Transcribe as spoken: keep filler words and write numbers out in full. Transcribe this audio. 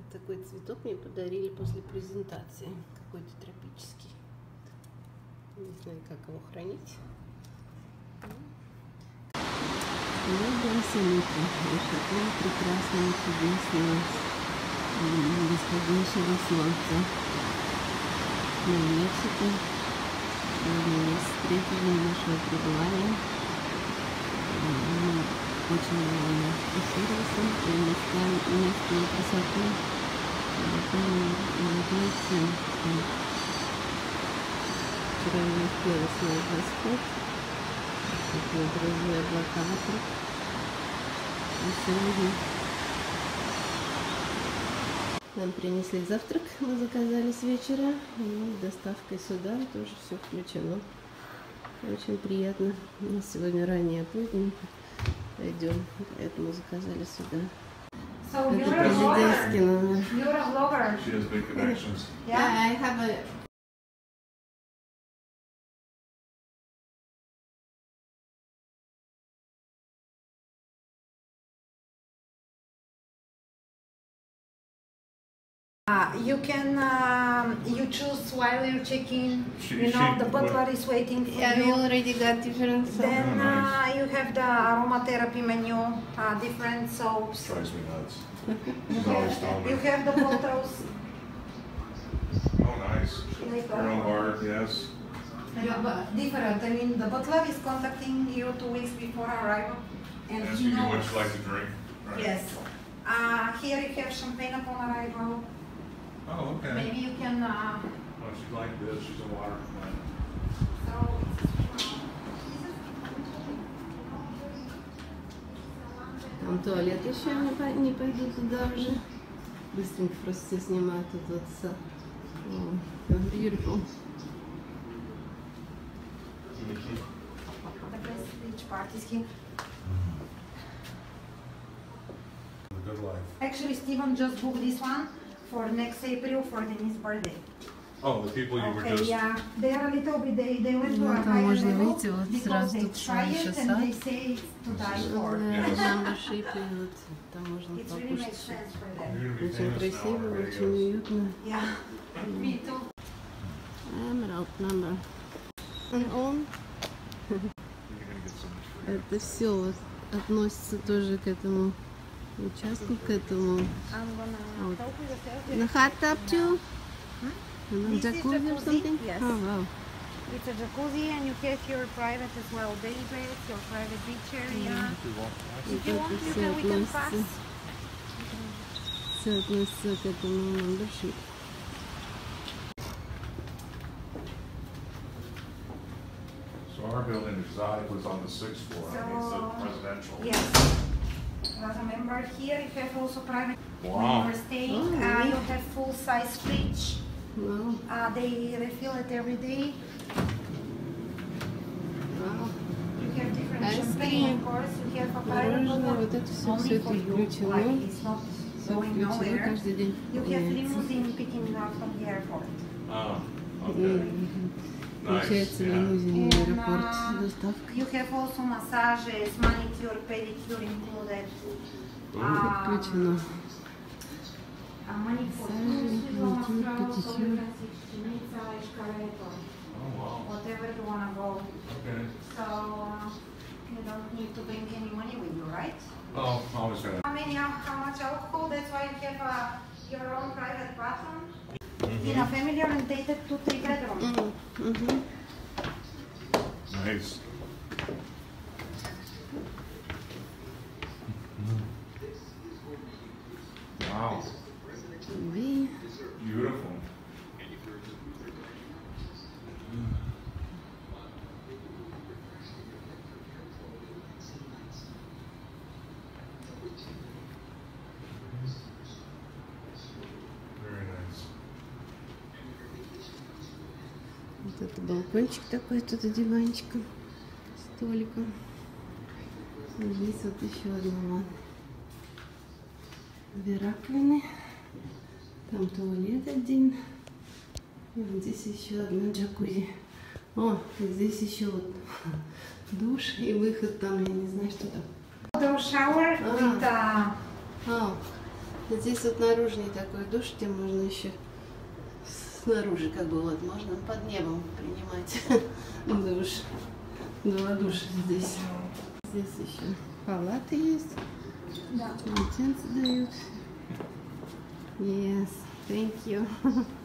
Такой цветок мне подарили после презентации. Какой-то тропический. Не знаю, как его хранить. Лебросолита. Такого прекрасного, чудесного, восходящего солнца. На Мексике. Мы встретили нашего пребывания. Очень довольно усилился, переместаем местную красоту. Вчера не успела снять восход. Такие грозные облака вокруг. И сегодня нам принесли завтрак, мы заказали с вечера. И доставкой сюда тоже все включено. Очень приятно. У нас сегодня ранее поздно. Пойдем, поэтому заказали сюда. So Это президентский номер. You're a vlogger. She has big connections. Yeah. I have a... Uh, you can um, you choose while you're checking. She- You know she- the butler is waiting for Yeah, we you. already got different soap. Then Oh, nice. uh, you have the aromatherapy menu, uh, different soaps. Drives me nuts. She's always telling You me. have the bottles. Oh, nice. Like Your own bar, yes. Yeah, but different. I mean, the butler is contacting you two weeks before arrival, and Asking he you what knows. you like to drink. Right. Yes. Uh, here you have champagne upon arrival. Oh, okay. Maybe you can. Uh, Oh, she's like this. She's a water plant. Там туалет еще не, по- не пойду туда уже. Быстренько просто все снимают тут вот с... О, beautiful. the best beach parties here. The good life. Actually, Steven just booked this one for next April for Denise's birthday. Oh, the people you were Okay, just. yeah, they are a little bit. They they went to Ну, a там higher можно level выйти, вот because сразу they тут try еще it and сад. they say it's to die for. Membership, и вот там можно It really makes покушать. sense for them. You're gonna be Очень famous now красиво, on the очень radios. уютно. Yeah, me too. Emerald number. And on. You're gonna get so much free. Это все вот относится тоже к этому участку, к этому. I'm gonna Вот. talk with the На hot tub too? This is Jacuzzi or jacuzzi, something? yes. Oh wow. It's a jacuzzi and you have your private as well day bed, your private beach area. If you want, you can, we can pass. Все относится к этому membership. So our building exotic was on the sixth floor. I mean, it's a residential. Yes. As a member here, you have also private Wow. member staying. Oh, uh, nice. you have full size fridge. Wow. Uh, they refill it every day. Wow. You have different Ice champagne, cream. of course. You have a private Мороженое, bottle вот это все, only все это for you. включено. Like it's not Все going включено, nowhere. каждый день You have пополняется. limousine picking you up from the airport. Oh, okay. Мгм. Nice. Включается в Yeah. лимузине в And, аэропорт uh, с доставкой. You have also massages, manicure, pedicure included. Um, Включено. a manicure, Massage, manicure, pedicure. Oh, wow. whatever you wanna go. Okay. So uh, you don't need to bring any money with you, right? Oh, always gonna. How many, how much alcohol? That's why you have uh, your own private bathroom. In a family orientated two, three bedroom. Мгм. Мгм. Nice. Wow. Ви. Beautiful. Very nice. Вот это балкончик такой, тут и диванчиком, столиком. И здесь вот еще одна. Две раковины. Там туалет один. И вот здесь еще одна джакузи. О, и здесь еще вот душ и выход там, я не знаю, что там. Outdoor shower Ah. with uh, О, Здесь вот наружный такой душ, где можно еще снаружи, как бы вот, можно под небом принимать душ. Два душа здесь. Здесь еще палаты есть. Да. Полотенце дают. Yes, thank you.